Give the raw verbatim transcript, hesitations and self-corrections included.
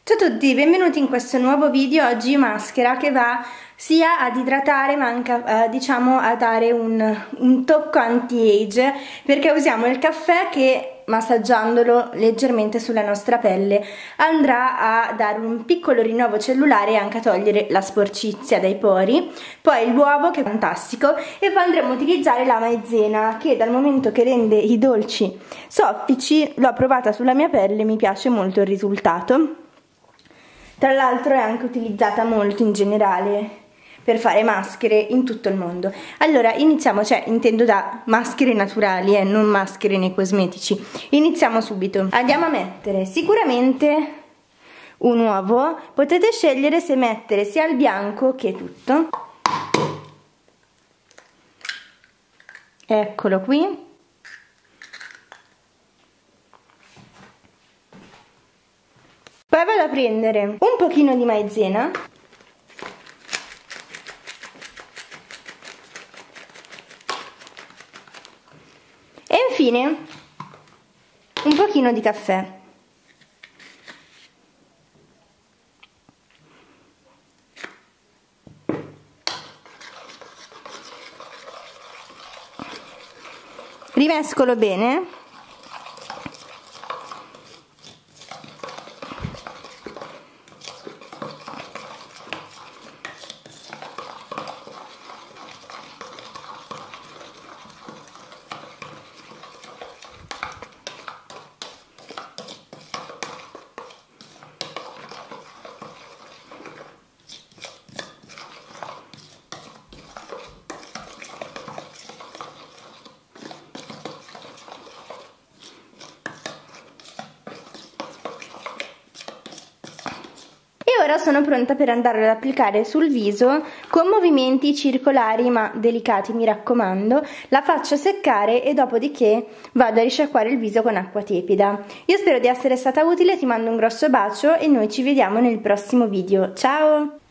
Ciao a tutti, benvenuti in questo nuovo video. Oggi maschera che va sia ad idratare ma anche eh, diciamo a dare un, un tocco anti-age, perché usiamo il caffè che, massaggiandolo leggermente sulla nostra pelle, andrà a dare un piccolo rinnovo cellulare e anche a togliere la sporcizia dai pori. Poi l'uovo, che è fantastico, e poi andremo a utilizzare la maizena, che dal momento che rende i dolci soffici, l'ho provata sulla mia pelle e mi piace molto il risultato. Tra l'altro è anche utilizzata molto in generale per fare maschere in tutto il mondo. Allora iniziamo, cioè intendo da maschere naturali, eh, non maschere nei cosmetici. Iniziamo subito. Andiamo a mettere sicuramente un uovo. Potete scegliere se mettere sia il bianco che tutto. Eccolo qui. Poi vado a prendere un pochino di maizena e infine un pochino di caffè. Rimescolo bene. E ora sono pronta per andare ad applicare sul viso con movimenti circolari ma delicati, mi raccomando. La faccio seccare e dopodiché vado a risciacquare il viso con acqua tiepida. Io spero di essere stata utile, ti mando un grosso bacio e noi ci vediamo nel prossimo video. Ciao!